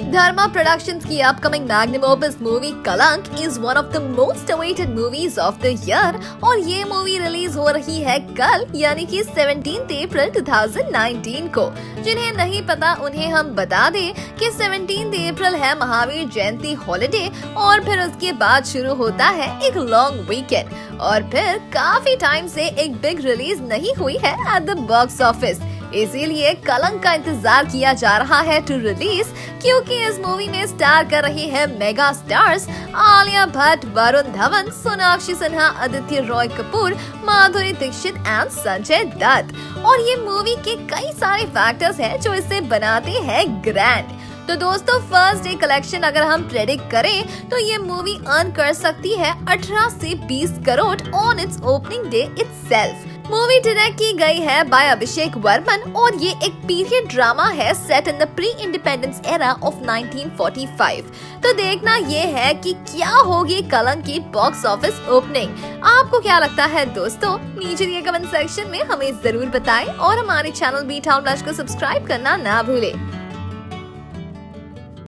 धर्मा productions की upcoming magnum opus movie Kalank is one of the most awaited movies of the year और ये movie release हो रही है कल यानी कि 17 अप्रैल 2019 को। जिन्हें नहीं पता उन्हें हम बता दें कि 17 अप्रैल है महावीर जयंती हॉलिडे और फिर उसके बाद शुरू होता है एक लॉन्ग वीकेंड और फिर काफी टाइम से एक बिग रिलीज नहीं हुई है एट द बॉक्स ऑफिस। इसीलिए कलंक का इंतजार किया जा रहा है टू रिलीज क्योंकि इस मूवी में स्टार कर रही है mega stars Alia Bhatt, Varun Dhawan, Sonakshi Sinha, Aditya Roy Kapur, Madhuri Dixit and Sanjay Dutt. और ये मूवी के कई सारे फैक्टर्स हैं जो इसे बनाते हैं ग्रैंड। तो दोस्तों फर्स्ट डे कलेक्शन अगर हम प्रेडिक्ट करें तो ये मूवी अर्न कर सकती है 18 से 20 crore on its opening day itself. Movie direct की गई है बाय अभिषेक वर्मन और ये एक पीरियड ड्रामा है set in the pre independence era of 1945। तो देखना ये है कि क्या होगी कलंक की बॉक्स ऑफिस ओपनिंग। आपको क्या लगता है दोस्तों? नीचे दिए कमेंट सेक्शन में हमें जरूर बताएं और हमारे चैनल बीटाउन को सब्सक्राइब करना ना भूलें।